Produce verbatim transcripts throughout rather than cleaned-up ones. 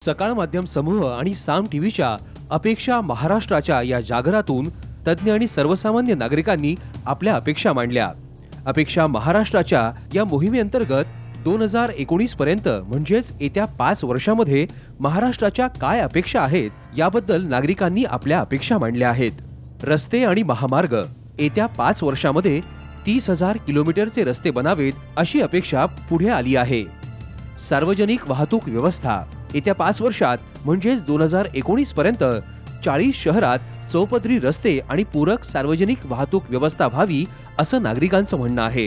सकाळ माध्यम समूह आणि साम टीव्हीच्या अपेक्षा महाराष्ट्राच्या या जागरातून तज्ञ आणि सर्वसामान्य नागरिकांनी आपल्या अपेक्षा मांडल्या। अपेक्षा महाराष्ट्राच्या या मोहिमेअंतर्गत दोन हजार एकोणीस पर्यंत म्हणजेच येत्या पाच वर्षांमध्ये महाराष्ट्राच्या काय अपेक्षा आहेत याबद्दल नागरिकांनी आपल्या अपेक्षा मांडल्या आहेत। रस्ते आणि महामार्ग येत्या पाच वर्षांमध्ये तीस हजार किलोमीटरचे रस्ते बनावेत अशी अपेक्षा पुढे आली आहे। सार्वजनिक वाहतूक व्यवस्था येत्या पाच वर्षात म्हणजे दोन हजार एकोणीस पर्यंत चाळीस शहरात चौपदरी रस्ते आणि पूरक सार्वजनिक वाहतूक व्यवस्था व्हावी असं नागरिकांचं म्हणणं आहे।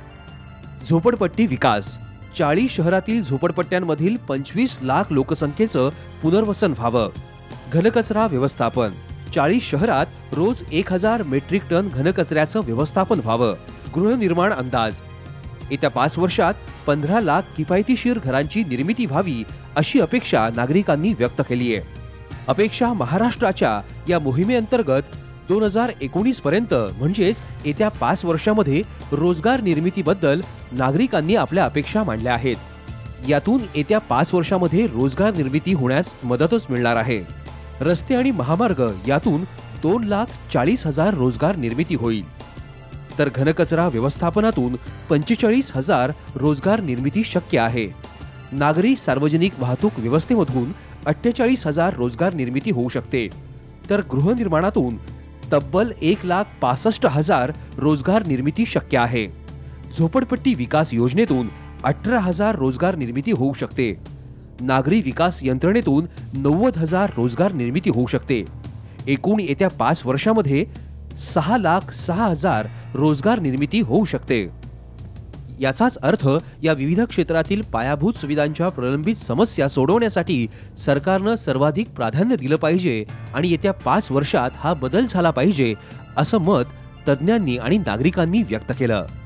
झोपडपट्टी विकास चाळीस शहरातील झोपडपट्ट्यांमधील पंचवीस लाख लोकसंख्येचं पुनर्वसन व्हावं। घनकचरा व्यवस्थापन चाळीस शहरात रोज एक हजार मेट्रिक टन घनकचऱ्याचं व्यवस्थापन व्हावं। गृहनिर्माण अंदाज येत्या पाच वर्षात पंधरा लाख किफायतशीर घरांची निर्मिती व्हावी अशी अपेक्षा नागरिकांनी व्यक्त केली आहे। अपेक्षा महाराष्ट्राच्या या मोहिमेअंतर्गत दोन हजार एकोणीस पर्यंत म्हणजेच येत्या पाच वर्षांमध्ये रोजगार निर्मितीबद्दल नागरिकांनी आपल्या अपेक्षा मांडल्या आहेत। यातून येत्या पाच वर्षांमध्ये रोजगार निर्मिती होण्यास मदतच मिळणार आहे। रस्ते आणि महामार्ग यातून दोन लाख चाळीस हजार रोजगार निर्मिती होईल, तर घनकचरा व्यवस्थापनातून पंचेचाळीस हजार रोजगार निर्मिती शक्य आहे। नागरी सार्वजनिक वाहतूक व्यवस्थेमधून अठ्ठेचाळीस हजार रोजगार निर्मिती होऊ शकते, तर गृहनिर्माणातून तब्बल एक लाख पासष्ट हजार रोजगार निर्मिती शक्य आहे। झोपडपट्टी विकास योजनेतून अठरा हजार रोजगार निर्मिती होऊ शकते। नागरी विकास यंत्रणेतून नव्वद हजार रोजगार निर्मिती होऊ शकते। एकूण येत्या पाच वर्षांमध्ये सहा लाख सहा हजार रोजगार निर्मिती होऊ शकते। याचाच अर्थ या विविध क्षेत्रातील पायाभूत सुविधांच्या प्रलंबित समस्या सोडवण्यासाठी सरकारनं सर्वाधिक प्राधान्य दिलं पाहिजे आणि येत्या पाच वर्षात हा बदल झाला पाहिजे असं मत तज्ञांनी आणि नागरिकांनी व्यक्त केलं।